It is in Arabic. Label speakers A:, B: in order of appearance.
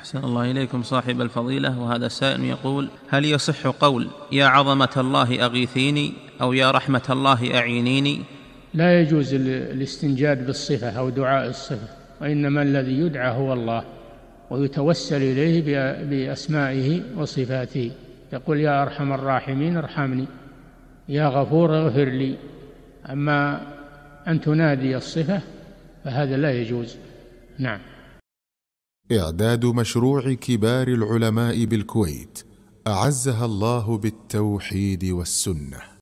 A: أحسن الله إليكم صاحب الفضيلة. وهذا سائل يقول: هل يصح قول يا عظمة الله أغيثيني أو يا رحمة الله أعينيني؟
B: لا يجوز الاستنجاد بالصفة أو دعاء الصفة، وإنما الذي يدعى هو الله، ويتوسل إليه بأسمائه وصفاته. يقول يا أرحم الراحمين ارحمني، يا غفور اغفر لي. أما أن تنادي الصفة فهذا لا يجوز. نعم.
C: إعداد مشروع كبار العلماء بالكويت أعزها الله بالتوحيد والسنة.